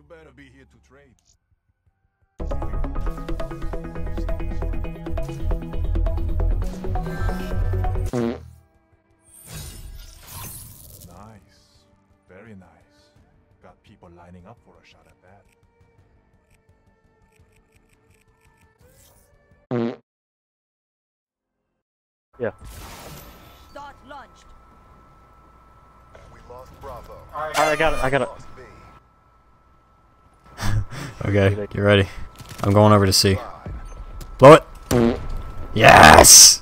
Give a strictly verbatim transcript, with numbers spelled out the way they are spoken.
better be here to trade. Nice. Very nice. Got people lining up for a shot at that. Yeah. Start launched. We lost Bravo. Alright, I got it, I got it. Okay, get ready. I'm going over to C. Blow it. Yes!